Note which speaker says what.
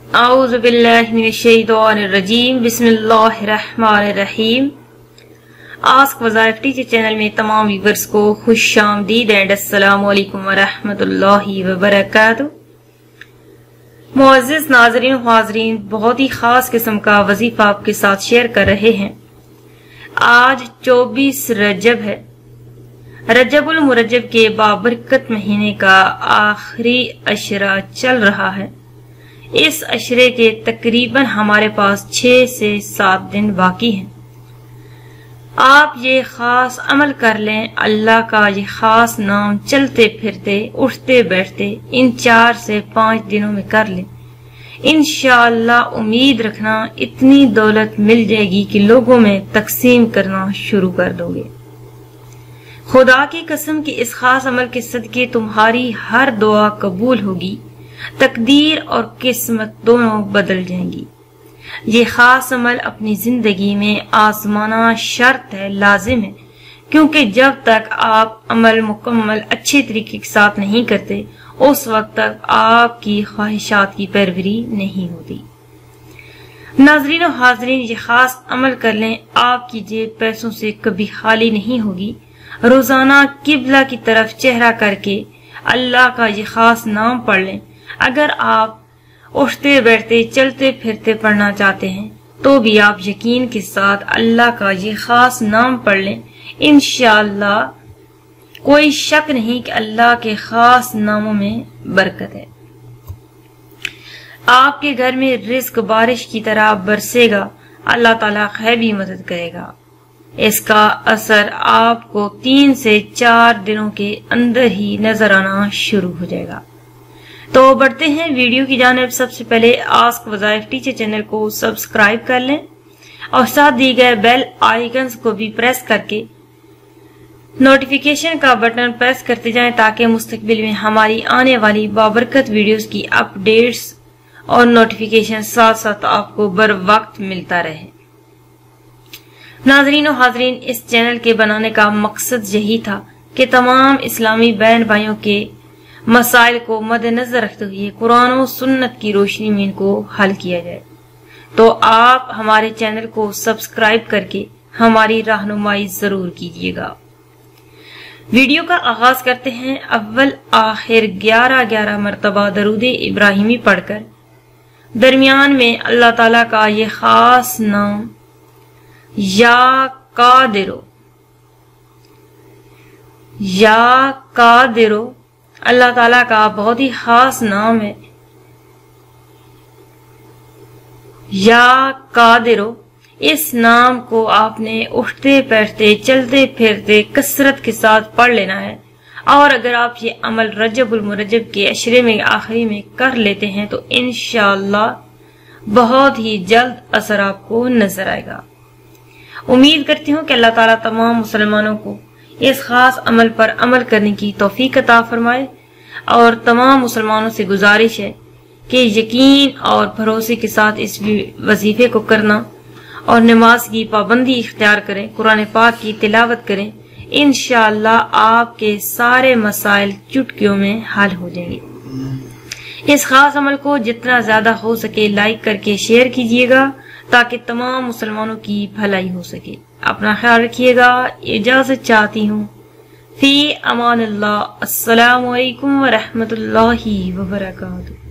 Speaker 1: اعوذ باللہ من الشیطان الرجیم بسم اللہ الرحمن الرحیم۔ آسک وظائف ٹیچر چینل میں تمام ویورز کو خوش آمدید اینڈ السلام علیکم ورحمۃ اللہ وبرکاتہ۔ معزز ناظرین و حاضرین، بہت ہی خاص قسم کا وظیفہ آپ کے ساتھ شیئر کر رہے ہیں۔ آج 24 رجب ہے، رجب المرجب کے بابرکت مہینے کا آخری عشرہ چل رہا ہے۔ اس عشرے کے تقریباً ہمارے پاس 6 سے 7 دن باقی ہیں۔ آپ یہ خاص عمل کر لیں، اللہ کا یہ خاص نام چلتے پھرتے اٹھتے بیٹھتے ان 4 سے 5 دنوں میں کر لیں۔ انشاءاللہ امید رکھنا اتنی دولت مل جائے گی کہ لوگوں میں تقسیم کرنا شروع کر دو گے۔ خدا کی قسم کہ اس خاص عمل کے صدقے تمہاری ہر دعا قبول ہوگی، تقدیر اور قسمت دونوں بدل جائیں گی۔ یہ خاص عمل اپنی زندگی میں آزمانا شرط ہے، لازم ہے، کیونکہ جب تک آپ عمل مکمل اچھے طریقے کے ساتھ نہیں کرتے اس وقت تک آپ کی خواہشات کی پیروی نہیں ہوتی۔ ناظرین و حاضرین، یہ خاص عمل کر لیں، آپ کی جیب پیسوں سے کبھی خالی نہیں ہوگی۔ روزانہ قبلہ کی طرف چہرہ کر کے اللہ کا یہ خاص نام پڑھ لیں۔ اگر آپ اٹھتے بیٹھتے چلتے پھرتے پڑھنا چاہتے ہیں تو بھی آپ یقین کے ساتھ اللہ کا یہ خاص نام پڑھ لیں۔ انشاءاللہ کوئی شک نہیں کہ اللہ کے خاص ناموں میں برکت ہے۔ آپ کے گھر میں رزق بارش کی طرح برسے گا، اللہ تعالیٰ غیبی مدد کرے گا۔ اس کا اثر آپ کو 3 سے 4 دنوں کے اندر ہی نظر آنا شروع ہو جائے گا۔ تو بڑھتے ہیں ویڈیو کی جانب۔ سب سے پہلے آسک وظائف ٹیچر چینل کو سبسکرائب کر لیں اور ساتھ دی گئے بیل آئیکنز کو بھی پریس کر کے نوٹیفیکیشن کا بٹن پریس کرتے جائیں تاکہ مستقبل میں ہماری آنے والی بابرکت ویڈیوز کی اپ ڈیٹس اور نوٹیفیکیشن ساتھ ساتھ آپ کو بر وقت ملتا رہے۔ ناظرین و حاضرین، اس چینل کے بنانے کا مقصد یہی تھا کہ تمام اسلامی بہن بھائیوں کے مسائل کو مد نظر رکھتے ہوئے قرآن و سنت کی روشنی میں ان کو حل کیا جائے۔ تو آپ ہمارے چینل کو سبسکرائب کر کے ہماری رہنمائی ضرور کیجیے گا۔ ویڈیو کا آغاز کرتے ہیں۔ اول آخر 11 مرتبہ درود ابراہیمی پڑھ کر درمیان میں اللہ تعالیٰ کا یہ خاص نام یا قادرو، یا قادرو اللہ تعالیٰ کا بہت ہی خاص نام ہے۔ یا قادرو، اس نام کو آپ نے اٹھتے بیٹھتے چلتے پھرتے کثرت کے ساتھ پڑھ لینا ہے، اور اگر آپ یہ عمل رجب المرجب کے عشرے میں آخری میں کر لیتے ہیں تو انشاءاللہ بہت ہی جلد اثر آپ کو نظر آئے گا۔ امید کرتی ہوں کہ اللہ تعالیٰ تمام مسلمانوں کو اس خاص عمل پر عمل کرنے کی توفیق عطا فرمائے، اور تمام مسلمانوں سے گزارش ہے کہ یقین اور بھروسے کے ساتھ اس وظیفے کو کرنا اور نماز کی پابندی اختیار کریں، قرآن پاک کی تلاوت کریں۔ انشاءاللہ آپ کے سارے مسائل چٹکیوں میں حل ہو جائیں گے۔ اس خاص عمل کو جتنا زیادہ ہو سکے لائک کر کے شیئر کیجیے گا تاکہ تمام مسلمانوں کی بھلائی ہو سکے۔ اپنا خیال رکھیے گا۔ اجازت چاہتی ہوں۔ فی امان اللہ۔ السلام علیکم ورحمۃ اللہ وبرکاتہ۔